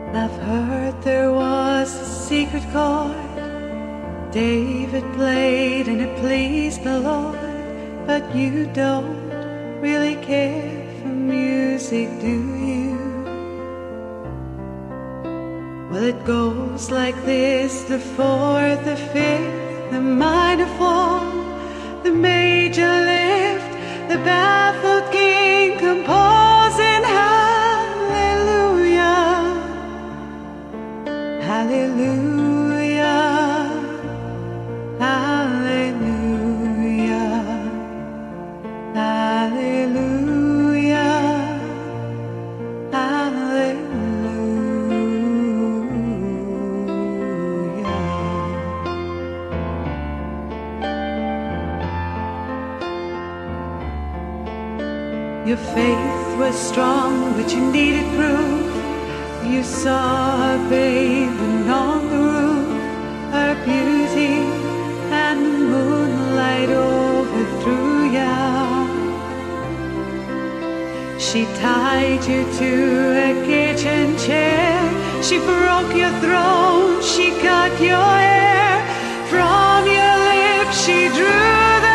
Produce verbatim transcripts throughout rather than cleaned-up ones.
I've heard there was a secret chord David played and it pleased the Lord, but you don't really care for music, do you? Well, it goes like this: the fourth, the fifth, the minor fall, the major lift, the baffled king composing hallelujah, hallelujah, hallelujah, hallelujah, hallelujah. Your faith was strong, but you needed proof. You saw her bathing on the roof, her beauty and the moonlight overthrew ya. She tied you to a kitchen chair, she broke your throne, she cut your hair. From your lips she drew the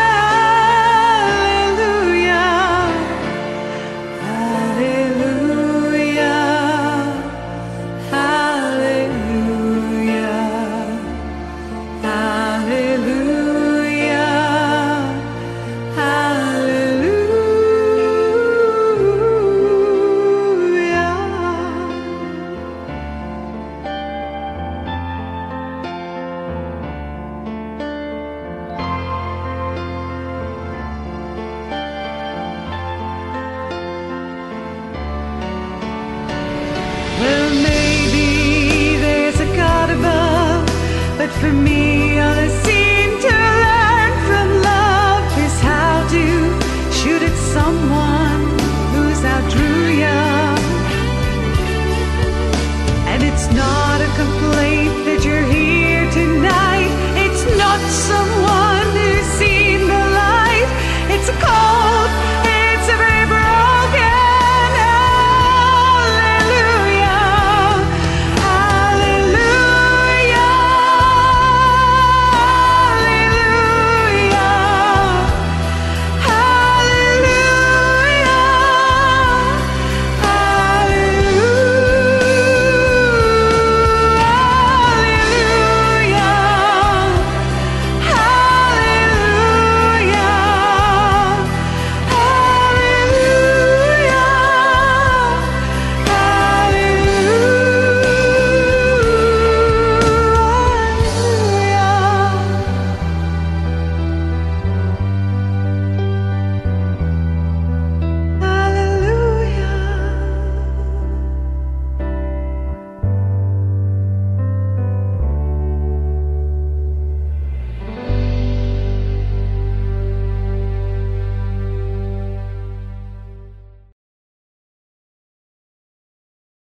Well, maybe there's a God above, but for me